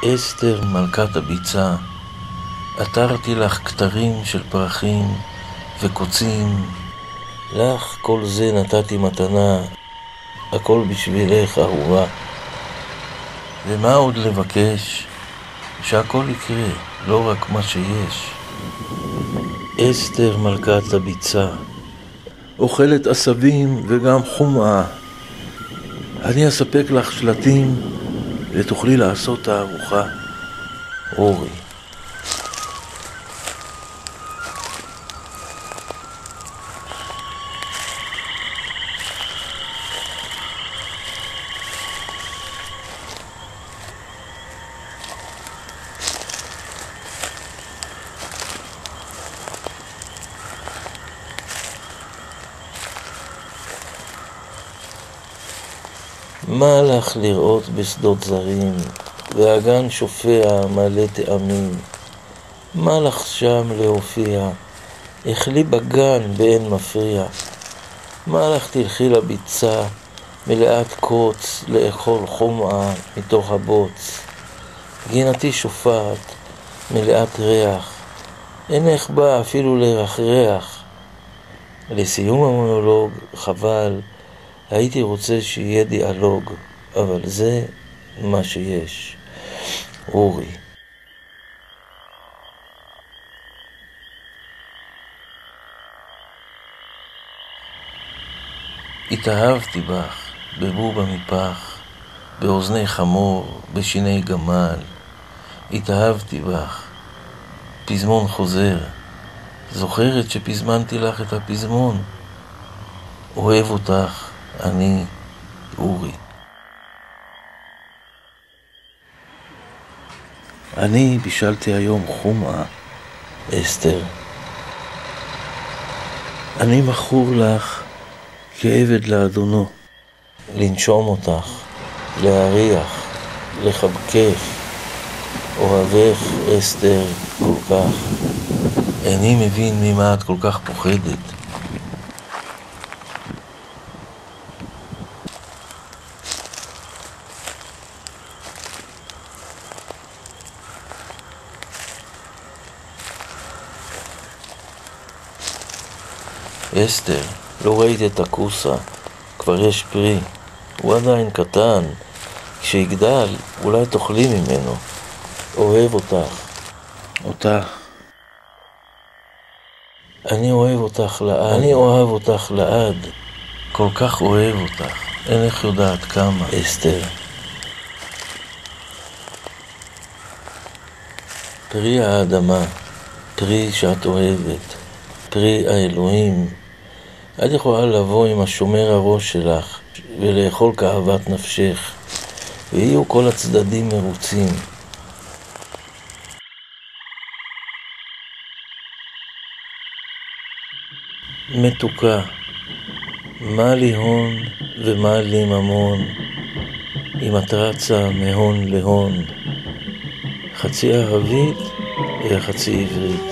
אסתר מלכת הביצה, עטרתי לך כתרים של פרחים וקוצים, לך כל זה נתתי מתנה, הכל בשבילך אהובה. ומה עוד לבקש? שהכל יקרה, לא רק מה שיש. אסתר מלכת הביצה, אוכלת עשבים וגם חומאה. אני אספק לך שלטים ותוכלי לעשות תערוכה. אורי. מה לך לראות בשדות זרים, והגן שופע מלא טעמים? מה לך שם להופיע, החלי בגן באין מפריע? מה לך תלכי לביצה, מלאת קוץ, לאכול חומאה מתוך הבוץ? גינתי שופעת, מלאת ריח, אינך בא אפילו לרחרח. לסיום המונולוג, חבל, הייתי רוצה שיהיה דיאלוג, אבל זה מה שיש. אורי. התאהבתי בך, בבוב המפח, באוזני חמור, בשיני גמל. התאהבתי בך, פזמון חוזר. זוכרת שפזמנתי לך את הפזמון? אוהב אותך, אני, אורי. אני בישלתי היום חומאה, אסתר. אני מכור לך כעבד לאדונו. לנשום אותך, להריח, לחבקך. אוהבך, אסתר, כל כך. איני מבין ממה את כל כך פוחדת. אסתר, לא ראית את הכוסה, כבר יש פרי, הוא עדיין קטן, כשיגדל אולי תאכלי ממנו. אוהב אותך. אותך. אני אוהב אותך לעד. אני אוהב אותך לעד. כל כך אוהב אותך. אינך יודעת כמה, אסתר. פרי האדמה, פרי שאת אוהבת, פרי האלוהים. את יכולה לבוא עם השומר הראש שלך ולאכול כאוות נפשך, ויהיו כל הצדדים מרוצים. מתוקה, מה לי הון ומה לי ממון, אם את רצה מהון להון, חצי ערבית וחצי עברית.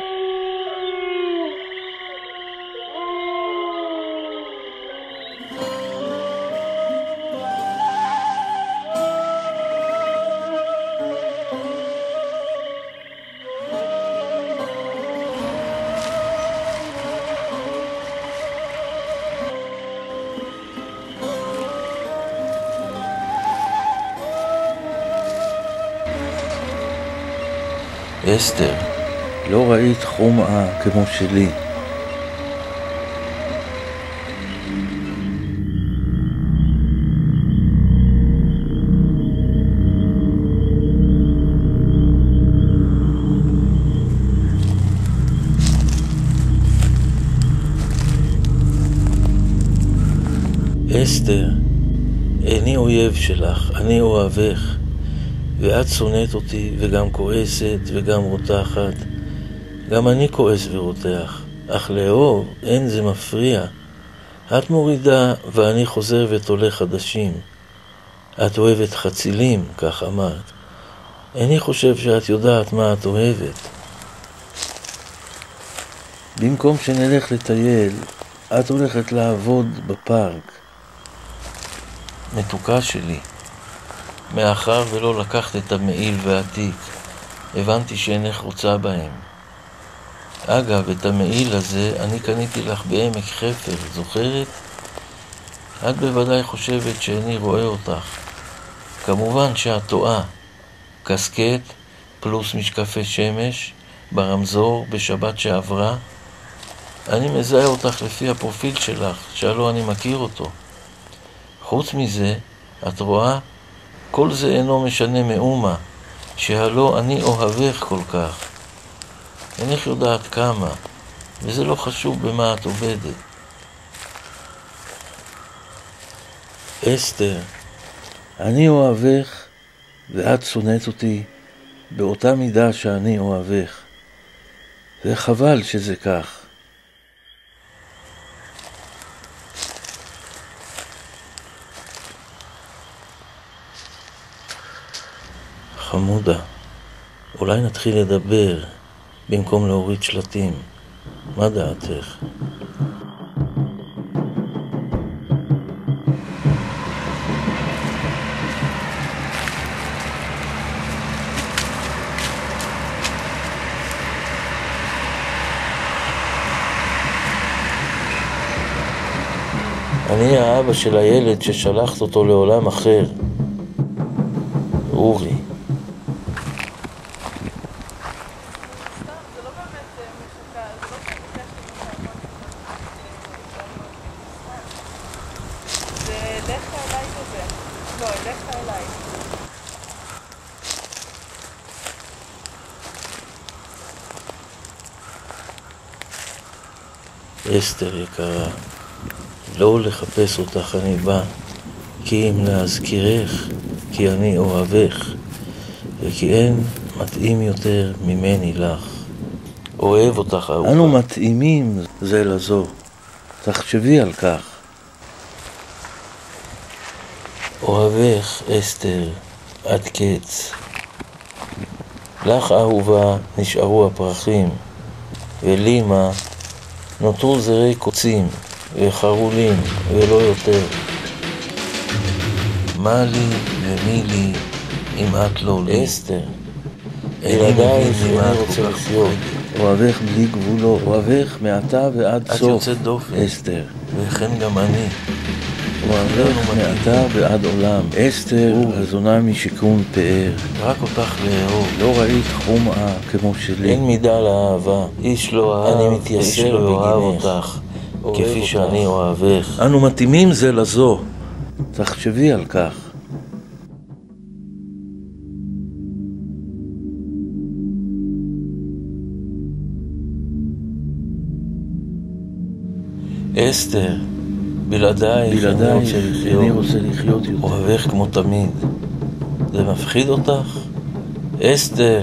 אסתר, לא ראית חומאה כמו שלי. אסתר, איני אויב שלך, אני אוהבך. ואת שונאת אותי וגם כועסת וגם רותחת. גם אני כועס ורותח, אך לאהוב אין זה מפריע. את מורידה ואני חוזר ותולה חדשים. את אוהבת חצילים, כך אמרת. איני חושב שאת יודעת מה את אוהבת. במקום שנלך לטייל, את הולכת לעבוד בפארק. מתוקה שלי, מאחר ולא לקחת את המעיל והתיק, הבנתי שאינך רוצה בהם. אגב, את המעיל הזה אני קניתי לך בעמק חפר, זוכרת? את בוודאי חושבת שאיני רואה אותך. כמובן שאת טועה. קסקט פלוס משקפי שמש ברמזור בשבת שעברה. אני מזהה אותך לפי הפרופיל שלך, שהלא אני מכיר אותו. חוץ מזה, את רואה? כל זה אינו משנה מאומה, שהלא אני אוהבך כל כך. אינך יודעת כמה, וזה לא חשוב במה את עובדת. אסתר, אני אוהבך ואת שונאת אותי באותה מידה שאני אוהבך. וחבל שזה כך. חמודה, אולי נתחיל לדבר במקום להוריד שלטים. מה דעתך? אני האבא של הילד ששלחת אותו לעולם אחר. אורי. אסתר יקרה, לא לחפש אותך אני בא, כי אם להזכירך, כי אני אוהבך, וכי אין מתאים יותר ממני לך. אוהב אותך אהובה. אנו מתאימים זה לזו, תחשבי על כך. אוהבך אסתר עד קץ. לך אהובה נשארו הפרחים, ולי מה? נותרו זרי קוצים וחרולים ולא יותר. מה לי ומי לי אם את לא לי? אסתר, ילדיי שאני רוצה לחיות. אוהבך בלי גבולות, אוהבך מעתה ועד סוף. את יוצאת דופן, אסתר, וכן גם אני. אוהבך מעתה ועד עולם. אסתר, הזונה משיקום פאר. רק אותך לאהוב. לא ראית חומאה כמו שלי. אין מידה לאהבה. איש לא אהב, אני מתייסר ואוהב אותך, כפי שאני אוהבך. אנו מתאימים זה לזו. תחשבי על כך. אסתר, בלעדייך אני רוצה לחיות יותר. אוהבך כמו תמיד. זה מפחיד אותך? אסתר,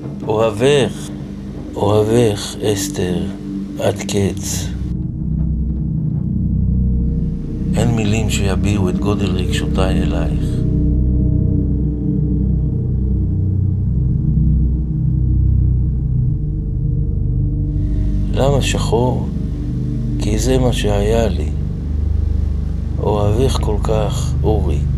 אוהבך אסתר עד קץ. אין מילים שיביעו את גודל רגשותיי אלייך. למה שחור? כי זה מה שהיה לי. אוהבך כל כך, אורי.